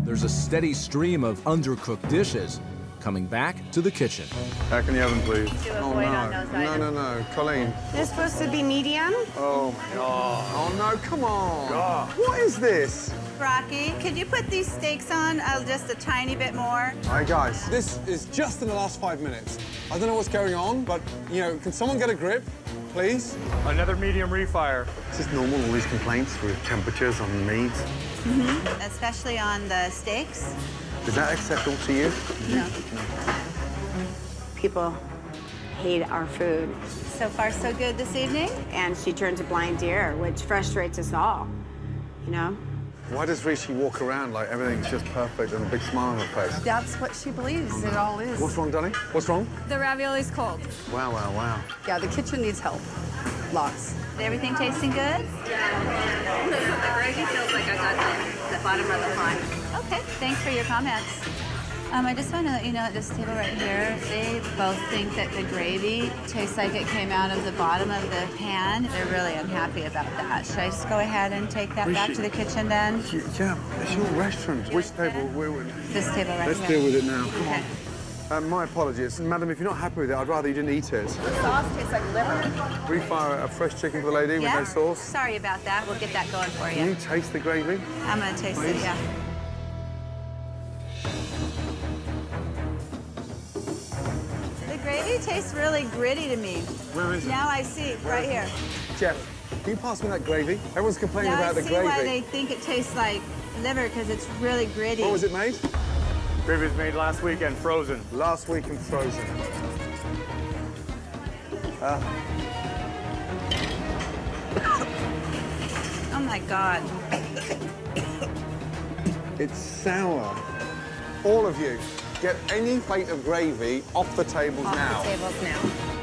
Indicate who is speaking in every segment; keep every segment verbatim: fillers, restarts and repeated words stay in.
Speaker 1: there's a steady stream of undercooked dishes coming back to the kitchen.
Speaker 2: Back in the oven, please.
Speaker 3: To
Speaker 2: Oh,
Speaker 3: avoid
Speaker 2: no.
Speaker 3: on those
Speaker 2: No,
Speaker 3: items.
Speaker 2: no, no. Colleen.
Speaker 3: They're supposed to be medium.
Speaker 2: Oh, my God. Oh, no, come on. God. What is this?
Speaker 4: Rocky, could you put these steaks on uh, just a tiny bit more?
Speaker 2: All right, guys. This is just in the last five minutes. I don't know what's going on, but, you know, can someone get a grip, please?
Speaker 5: Another medium refire.
Speaker 2: Is this normal, all these complaints with temperatures on the meats?
Speaker 4: Mm-hmm. Especially on the steaks.
Speaker 2: Is that acceptable to you?
Speaker 4: No.
Speaker 3: People hate our food.
Speaker 4: So far, so good this evening.
Speaker 3: And she turns a blind ear, which frustrates us all, you know?
Speaker 2: Why does Rishi walk around like everything's just perfect and a big smile on her face?
Speaker 6: That's what she believes it all is.
Speaker 2: What's wrong, Danny? What's wrong?
Speaker 6: The ravioli's cold.
Speaker 2: Wow, wow, wow.
Speaker 6: Yeah, the kitchen needs help. Lots.
Speaker 4: Is everything tasting good?
Speaker 3: The gravy feels like I got the, the bottom of the pot.
Speaker 4: Okay, thanks for your comments. Um, I just want to let you know at this table right here, they both think that the gravy tastes like it came out of the bottom of the pan. They're really unhappy about that. Should I just go ahead and take that back to the kitchen then?
Speaker 2: Yeah, it's your restaurant. Which table? We're with?
Speaker 4: This table right
Speaker 2: Let's
Speaker 4: here.
Speaker 2: deal with it now. Come
Speaker 4: Okay.
Speaker 2: on. Um, my apologies. Madam, if you're not happy with it, I'd rather you didn't eat it.
Speaker 6: The sauce tastes like liver.
Speaker 2: Refire a fresh chicken for the lady
Speaker 4: Yeah?
Speaker 2: with no sauce.
Speaker 4: Sorry about that. We'll get that going for
Speaker 2: Can you
Speaker 4: you.
Speaker 2: taste the gravy?
Speaker 4: I'm going to taste it,
Speaker 2: Please?
Speaker 4: yeah. The gravy tastes really gritty to me.
Speaker 2: Where is it?
Speaker 4: Now I see, right here.
Speaker 2: Jeff, can you pass me that gravy? Everyone's complaining
Speaker 4: Now I
Speaker 2: about the
Speaker 4: see
Speaker 2: gravy.
Speaker 4: why they think it tastes like liver, because it's really gritty.
Speaker 2: What was it made?
Speaker 5: Gravy was made last weekend, frozen.
Speaker 2: Last week and frozen. Uh,
Speaker 4: Oh my God.
Speaker 2: it's sour. All of you, get any plate of gravy off the tables
Speaker 3: Off
Speaker 2: now.
Speaker 3: the tables now.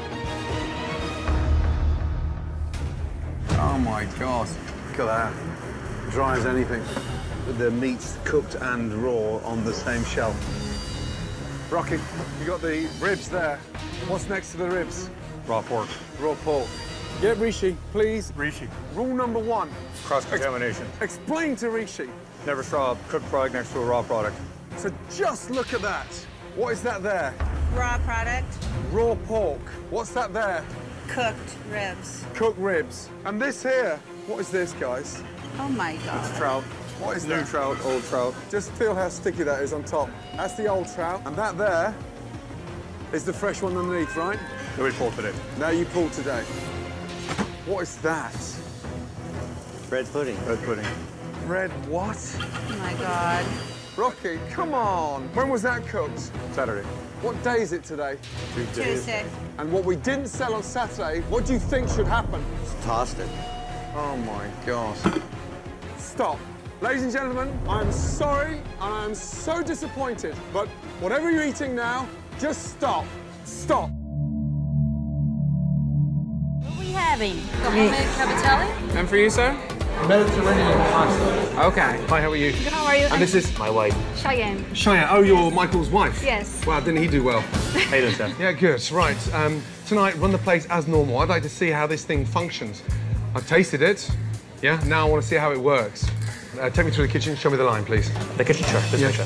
Speaker 2: Oh my God, look at that. Dry as anything. The meat's cooked and raw on the same shelf. Rocky, you got the ribs there. What's next to the ribs?
Speaker 5: Raw pork.
Speaker 2: Raw pork. Get Rishi, please.
Speaker 5: Rishi.
Speaker 2: Rule number one.
Speaker 5: Cross-contamination.
Speaker 2: Ex explain to Rishi.
Speaker 5: Never straw a cooked product next to a raw product.
Speaker 2: So just look at that. What is that there?
Speaker 4: Raw product,
Speaker 2: Raw pork. What's that there?
Speaker 4: cooked ribs.
Speaker 2: Cooked ribs. And this here, what is this, guys?
Speaker 4: Oh my God.
Speaker 5: Trout.
Speaker 2: What is
Speaker 5: New
Speaker 2: that?
Speaker 5: trout, old trout.
Speaker 2: Just feel how sticky that is on top. That's the old trout. And that there is the fresh one underneath, right?
Speaker 5: That we pulled today.
Speaker 2: Now you pull today. What is that?
Speaker 7: Bread pudding.
Speaker 5: Red pudding.
Speaker 2: Red what?
Speaker 4: Oh my God.
Speaker 2: Rocky, come on. When was that cooked?
Speaker 5: Saturday.
Speaker 2: What day is it today?
Speaker 4: Tuesday.
Speaker 2: And what we didn't sell on Saturday, what do you think should happen?
Speaker 7: Tossed it.
Speaker 2: Oh my gosh. Stop. Ladies and gentlemen, I'm sorry and I'm so disappointed, but whatever you're eating now, just stop. Stop.
Speaker 8: What are we having? The homemade cavatelli?
Speaker 9: And for you, sir?
Speaker 7: Mediterranean pasta.
Speaker 9: Okay. Hi, how are you?
Speaker 8: Good, how are you?
Speaker 9: And this is
Speaker 7: My wife.
Speaker 8: Cheyenne.
Speaker 9: Cheyenne. Oh, you're Michael's wife?
Speaker 8: Yes.
Speaker 9: Wow, didn't he do well?
Speaker 5: Hey, there, Chef.
Speaker 9: Yeah, good. Right. Um, tonight, run the place as normal. I'd like to see how this thing functions. I've tasted it. Yeah. Now I want to see how it works. Uh, take me through the kitchen. Show me the line, please.
Speaker 5: The kitchen chef. This
Speaker 9: Yeah.
Speaker 5: way, chef.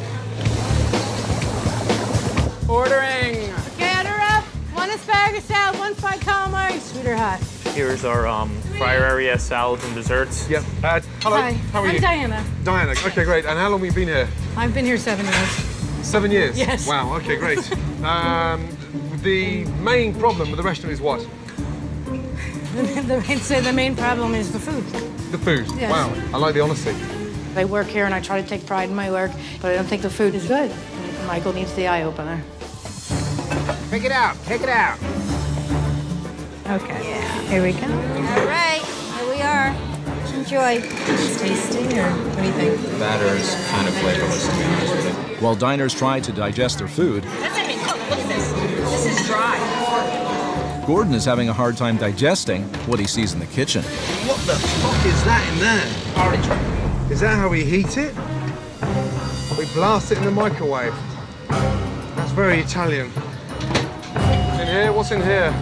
Speaker 9: Ordering.
Speaker 8: Okay, order up. One asparagus salad, one fried calamari, sweet or hot.
Speaker 5: Here's our um, fryer area salads and desserts.
Speaker 9: Yeah. Uh, hello.
Speaker 8: Hi,
Speaker 9: How are
Speaker 8: I'm
Speaker 9: you?
Speaker 8: Diana.
Speaker 9: Diana. Okay, great. And how long have you been here?
Speaker 8: I've been here seven years.
Speaker 9: Seven years?
Speaker 8: Yes.
Speaker 9: Wow, okay, great. um, the main problem with the restaurant is what?
Speaker 8: the, I'd say the main problem is the food.
Speaker 9: The food.
Speaker 8: Yes.
Speaker 9: Wow, I like the honesty.
Speaker 8: I work here and I try to take pride in my work, but I don't think the food is good. Michael needs the eye opener.
Speaker 9: Pick it out, pick it out.
Speaker 8: Okay, here we go. All right, here we are. Enjoy. It's tasty, or what do you think?
Speaker 7: The batter is kind of flavorless, to be honest with you.
Speaker 1: While diners try to digest their food,
Speaker 8: That's not even cooked. Look at this. This is dry.
Speaker 1: Gordon is having a hard time digesting what he sees in the kitchen.
Speaker 2: What the fuck is that in there?
Speaker 8: Orange.
Speaker 2: Is that how we heat it? We blast it in the microwave. That's very Italian. In here? What's in here?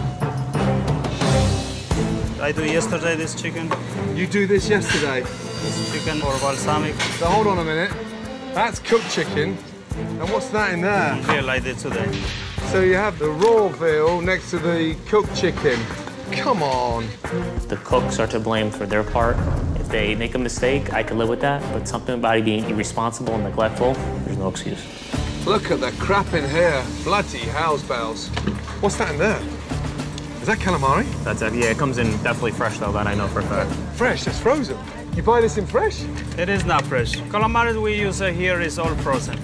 Speaker 7: I do yesterday this chicken.
Speaker 2: You do this yesterday.
Speaker 7: This chicken or balsamic.
Speaker 2: So hold on a minute.
Speaker 9: That's cooked chicken. And what's that in there?
Speaker 7: Feel like it today.
Speaker 9: So you have the raw veal next to the cooked chicken. Come on.
Speaker 5: The cooks are to blame for their part. If they make a mistake, I can live with that, but something about it being irresponsible and neglectful, there's no excuse.
Speaker 9: Look at the crap in here. Bloody house bells. What's that in there? Is that calamari?
Speaker 5: That's it. Yeah, it comes in definitely fresh, though, that I know for a fact.
Speaker 9: Fresh? That's frozen. You buy this in fresh?
Speaker 7: It is not fresh. Calamari we use uh, here is all frozen.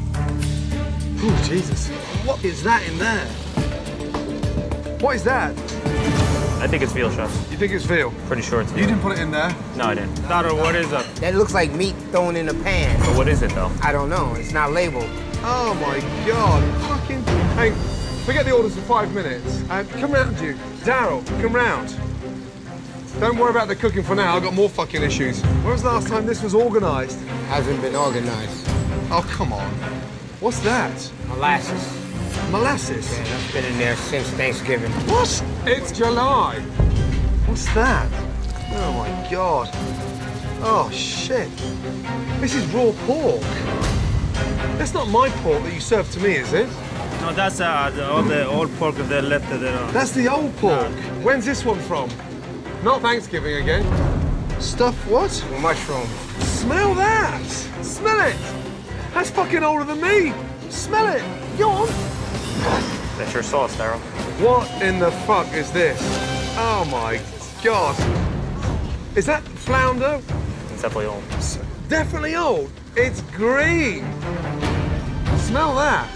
Speaker 9: Oh, Jesus. What is that in there? What is that?
Speaker 5: I think it's veal, chef.
Speaker 9: You think it's veal?
Speaker 5: Pretty sure it's veal.
Speaker 9: You didn't put it in there?
Speaker 5: No, I didn't.
Speaker 7: Daro, what is that?
Speaker 10: That looks like meat thrown in a pan.
Speaker 5: But what is it, though?
Speaker 10: I don't know. It's not labeled.
Speaker 9: Oh, my God. Fucking... Hey, forget the orders for five minutes. Uh, come round, you. Daryl, come round. Don't worry about the cooking for now. I've got more fucking issues. When was the last time this was organised?
Speaker 10: Hasn't been organized.
Speaker 9: Oh, come on. What's that?
Speaker 10: Molasses.
Speaker 9: Molasses?
Speaker 10: Yeah, that's been in there since Thanksgiving.
Speaker 9: What? It's July. What's that? Oh, my God. Oh, shit. This is raw pork. That's not my pork that you served to me, is it?
Speaker 7: No, that's uh, the, all the old pork they left there.
Speaker 9: That's the old pork. No. When's this one from? Not Thanksgiving again. Stuff what?
Speaker 10: Mushroom.
Speaker 9: Smell that! Smell it! That's fucking older than me! Smell it! Go on!
Speaker 5: That's your sauce, Daryl.
Speaker 9: What in the fuck is this? Oh my God. Is that flounder?
Speaker 5: It's definitely old.
Speaker 9: It's definitely old. It's green. Smell that.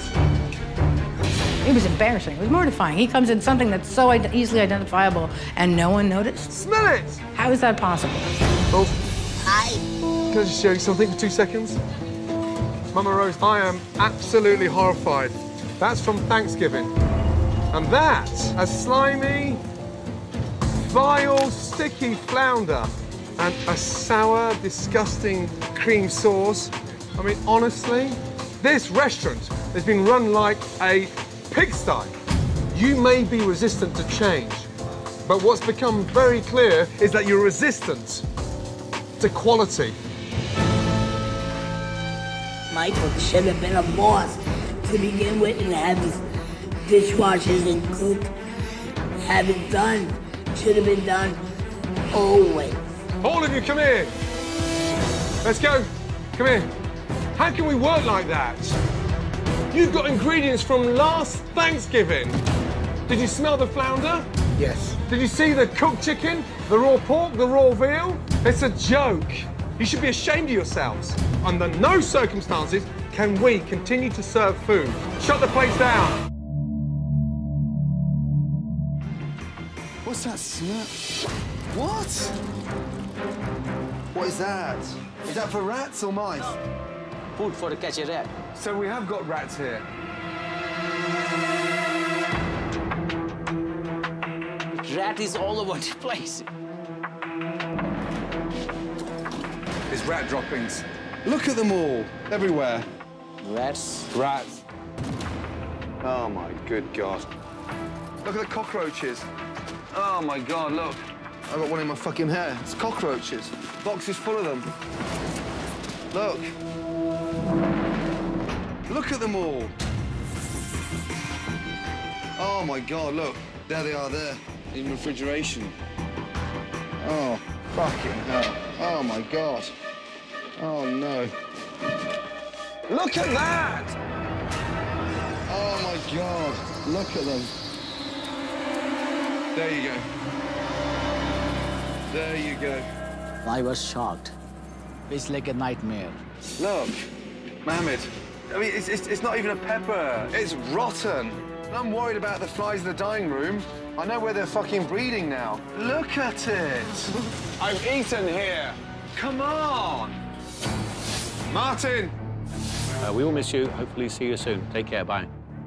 Speaker 11: It was embarrassing. It was mortifying. He comes in something that's so easily identifiable and no one noticed.
Speaker 9: Smell it!
Speaker 11: How is that possible?
Speaker 9: Oh. Hi. Can I just show you something for two seconds? Mama Rose, I am absolutely horrified. That's from Thanksgiving. And that, a slimy, vile, sticky flounder and a sour, disgusting cream sauce. I mean, honestly, this restaurant has been run like a pigsty. You may be resistant to change, but what's become very clear is that you're resistant to quality.
Speaker 12: Michael should have been a boss to begin with and have his dishwashers and cook. Have it done. Should have been done always.
Speaker 9: All of you, come here. Let's go. Come here. How can we work like that? You've got ingredients from last Thanksgiving. Did you smell the flounder?
Speaker 10: Yes.
Speaker 9: Did you see the cooked chicken, the raw pork, the raw veal? It's a joke. You should be ashamed of yourselves. Under no circumstances can we continue to serve food. Shut the place down.
Speaker 2: What's that smell? What? What is that? Is that for rats or mice?
Speaker 13: Food for the catch a rat.
Speaker 2: So we have got rats here.
Speaker 13: Rat is all over the place.
Speaker 2: It's rat droppings. Look at them all, everywhere.
Speaker 13: Rats.
Speaker 2: Rats. Oh my good God. Look at the cockroaches. Oh my God, look. I got one in my fucking hair. It's cockroaches. Boxes full of them. Look. Look at them all. Oh my God, look. There they are there, in refrigeration. Oh, fucking hell. Oh my God. Oh no. Look at that! Oh my God, look at them. There you go. There you go.
Speaker 13: I was shocked. It's like a nightmare.
Speaker 2: Look, Mohammed, I mean, it's, it's, it's not even a pepper. It's rotten. I'm worried about the flies in the dining room. I know where they're fucking breeding now. Look at it. I've eaten here. Come on. Martin.
Speaker 14: Uh, we will miss you. Hopefully see you soon. Take care. Bye.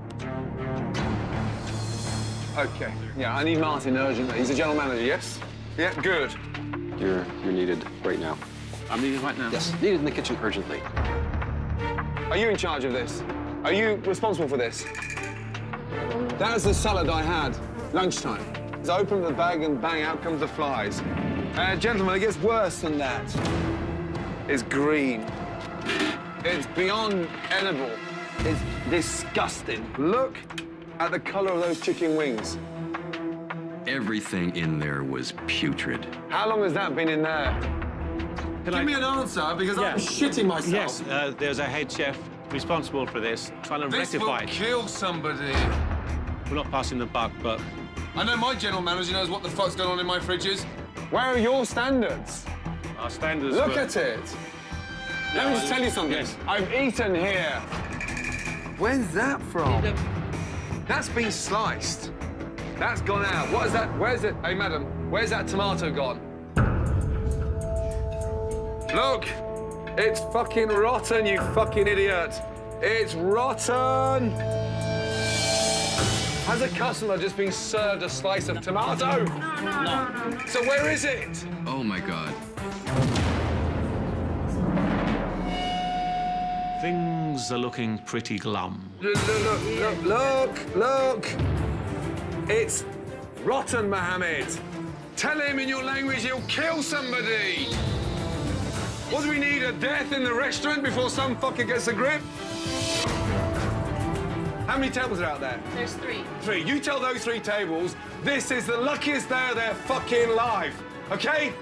Speaker 2: Okay. Yeah, I need Martin urgently. He's a general manager, yes? Yeah, good.
Speaker 14: You're you're needed right now. I'm needed right now? Yes, needed in the kitchen urgently.
Speaker 2: Are you in charge of this? Are you responsible for this? That was the salad I had, lunchtime. So I open the bag and bang, out comes the flies. Uh, gentlemen, it gets worse than that. It's green. It's beyond edible. It's disgusting. Look at the colour of those chicken wings.
Speaker 15: Everything in there was putrid.
Speaker 2: How long has that been in there?
Speaker 16: Can
Speaker 2: Give
Speaker 16: I...
Speaker 2: me an answer, because
Speaker 16: yeah.
Speaker 2: I'm shitting myself.
Speaker 16: Yes, uh, there's a head chef responsible for this, trying to
Speaker 2: this
Speaker 16: rectify it.
Speaker 2: This will kill somebody.
Speaker 16: We're not passing the buck, but...
Speaker 9: I know my general manager knows what the fuck's going on in my fridges.
Speaker 2: Where are your standards?
Speaker 16: Our standards
Speaker 2: Look
Speaker 16: were...
Speaker 2: at it. Let me just tell you something.
Speaker 16: Yes.
Speaker 2: I've eaten here. Where's that from? That's been sliced. That's gone out. What is that? Where's it? Hey, madam, where's that tomato gone? Look, it's fucking rotten, you fucking idiot. It's rotten. Has a customer just been served a slice of tomato?
Speaker 3: No, no, no, no.
Speaker 2: So where is it?
Speaker 15: Oh, my God.
Speaker 16: Things are looking pretty glum.
Speaker 2: Look, look, look, look, look. It's rotten, Mohammed. Tell him in your language he'll kill somebody. What do we need, a death in the restaurant before some fucker gets a grip? How many tables are out there?
Speaker 3: There's three.
Speaker 2: Three. You tell those three tables this is the luckiest day of their fucking life, okay?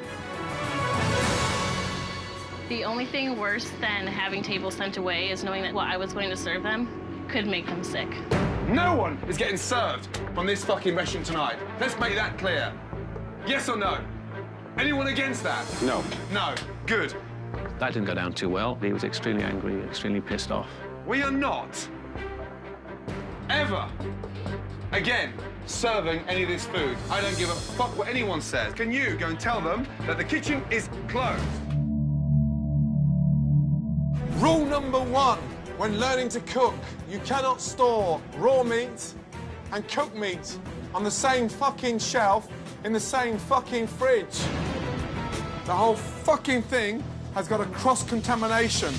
Speaker 3: The only thing worse than having tables sent away is knowing that what I was going to serve them could make them sick.
Speaker 2: No one is getting served from this fucking restaurant tonight. Let's make that clear. Yes or no? Anyone against that?
Speaker 14: No.
Speaker 2: No. Good.
Speaker 16: That didn't go down too well. He was extremely angry, extremely pissed off.
Speaker 2: We are not ever again serving any of this food. I don't give a fuck what anyone says. Can you go and tell them that the kitchen is closed?
Speaker 9: Rule number one, when learning to cook, you cannot store raw meat and cooked meat on the same fucking shelf in the same fucking fridge. The whole fucking thing has got a cross-contamination.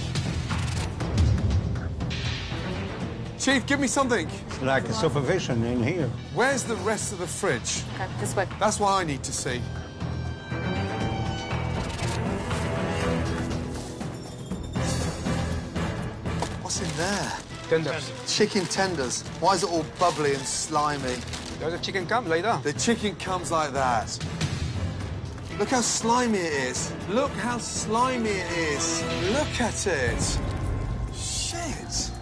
Speaker 9: Chief, give me something.
Speaker 10: It's like a supervision in here.
Speaker 9: Where's the rest of the fridge?
Speaker 6: Okay, this way.
Speaker 9: That's what I need to see. What's in there?
Speaker 10: Tenders.
Speaker 9: Chicken tenders. Why is it all bubbly and slimy?
Speaker 10: Does the chicken come like that?
Speaker 9: The chicken comes like that. Look how slimy it is. Look how slimy it is. Look at it. Shit.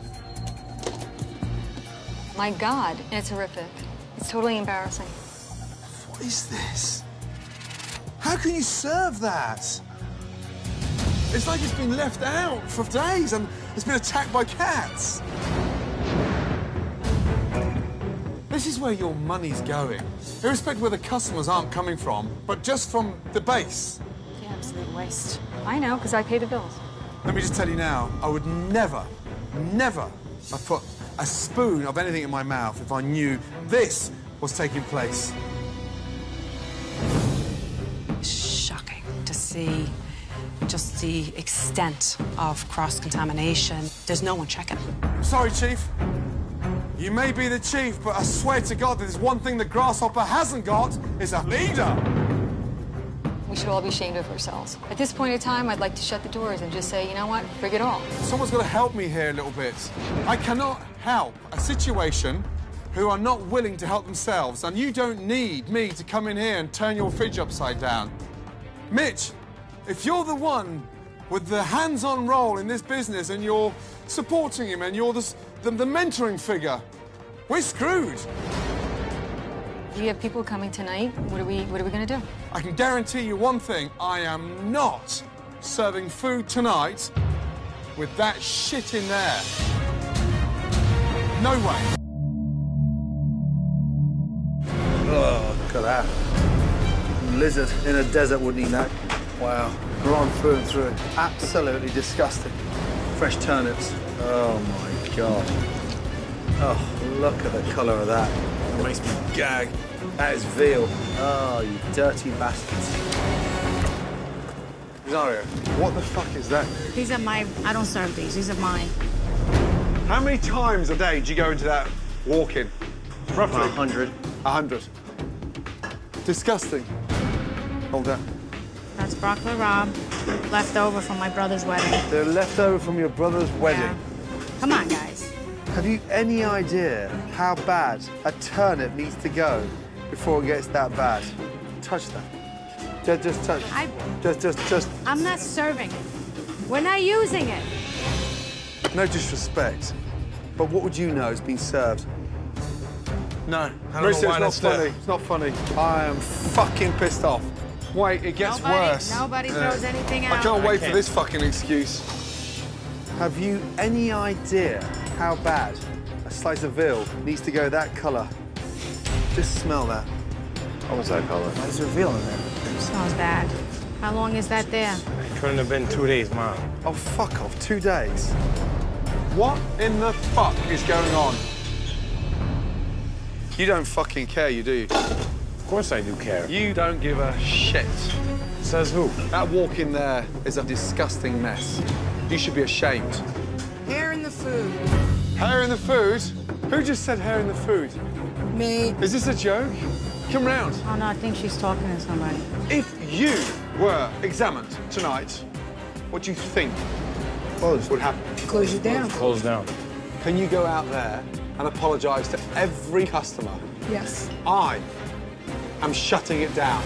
Speaker 17: My God, it's horrific. It's totally embarrassing.
Speaker 9: What is this? How can you serve that? It's like it's been left out for days and it's been attacked by cats. This is where your money's going. Irrespective of where the customers aren't coming from, but just from the base.
Speaker 17: The absolute waste. I know, because I pay the bills.
Speaker 9: Let me just tell you now, I would never, never have put a spoon of anything in my mouth if I knew this was taking place.
Speaker 6: Shocking to see just the extent of cross-contamination. There's no one checking.
Speaker 9: Sorry, Chief. You may be the chief, but I swear to God, there's one thing the Grasshopper hasn't got, is a leader.
Speaker 17: We should all be ashamed of ourselves. At this point in time, I'd like to shut the doors and just say, you know what, bring it all.
Speaker 9: Someone's got to help me here a little bit. I cannot help a situation who are not willing to help themselves, and you don't need me to come in here and turn your fridge upside down. Mitch, if you're the one with the hands-on role in this business and you're supporting him and you're the, the, the mentoring figure, we're screwed.
Speaker 17: Do you have people coming tonight? What are we, what are we going to do?
Speaker 9: I can guarantee you one thing. I am not serving food tonight with that shit in there. No way.
Speaker 2: Oh, look at that. Lizard in a desert wouldn't eat that. Wow. Gone through and through. Absolutely disgusting. Fresh turnips. Oh, my God. Oh, look at the colour of that. It makes me gag. That is veal. Oh, you dirty bastards. Rosario, what the fuck is that?
Speaker 11: These are my, I don't serve these, these are mine.
Speaker 9: How many times a day do you go into that walk-in? Roughly?
Speaker 2: A hundred.
Speaker 9: A hundred. Disgusting. Hold that.
Speaker 11: That's broccoli rabe. left over from my brother's wedding.
Speaker 2: They're left over from your brother's wedding.
Speaker 11: Yeah. Come on, guys.
Speaker 2: Have you any idea how bad a turnip needs to go before it gets that bad? Touch that. Just, just touch.
Speaker 11: I...
Speaker 2: Just, just, just.
Speaker 11: I'm not serving it. We're not using it.
Speaker 2: No disrespect, but what would you know has been served?
Speaker 9: No, I don't
Speaker 2: Marissa,
Speaker 9: know why
Speaker 2: it's not funny. It's not funny. I am fucking pissed off. Wait, it gets
Speaker 11: Nobody,
Speaker 2: worse.
Speaker 11: nobody throws
Speaker 2: Yeah.
Speaker 11: anything out.
Speaker 2: I can't wait
Speaker 9: I can't.
Speaker 2: for this fucking excuse. Have you any idea how bad a slice of veal needs to go that colour? Just smell that.
Speaker 14: What was that color?
Speaker 13: Why is there veal in there?
Speaker 11: Smells bad. How long is that there?
Speaker 9: It couldn't have been two days, Mom.
Speaker 2: Oh, fuck off. Two days. What in the fuck is going on? You don't fucking care, you do?
Speaker 9: Of course I do care.
Speaker 2: You don't give a shit.
Speaker 9: Says who?
Speaker 2: That walk in there is a disgusting mess. You should be ashamed.
Speaker 18: Hair in the food.
Speaker 2: Hair in the food? Who just said hair in the food?
Speaker 18: Me.
Speaker 2: Is this a joke? Come round.
Speaker 11: Oh, no, I think she's talking to somebody.
Speaker 2: If you were examined tonight, what do you think would happen?
Speaker 18: Close you down.
Speaker 9: Close down.
Speaker 2: Can you go out there and apologise to every customer?
Speaker 18: Yes.
Speaker 2: I am shutting it down.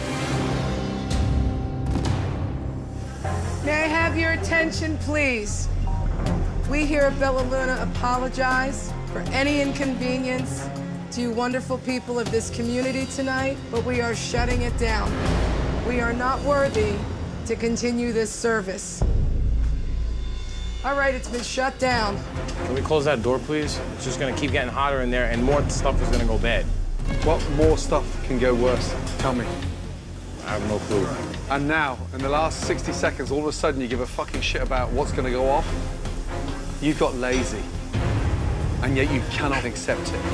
Speaker 18: May I have your attention, please? We here at Bella Luna apologize for any inconvenience to you wonderful people of this community tonight, but we are shutting it down. We are not worthy to continue this service. All right, it's been shut down.
Speaker 9: Can we close that door, please? It's just gonna keep getting hotter in there, and more stuff is gonna go bad.
Speaker 2: What more stuff can go worse? Tell me.
Speaker 9: I have no clue.
Speaker 2: And now, in the last sixty seconds, all of a sudden you give a fucking shit about what's going to go off? You've got lazy, and yet you cannot accept it.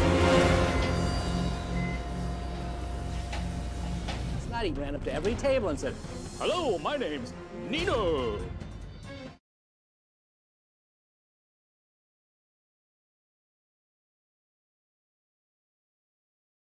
Speaker 13: Snotty ran up to every table and said, "Hello, my name's Nino."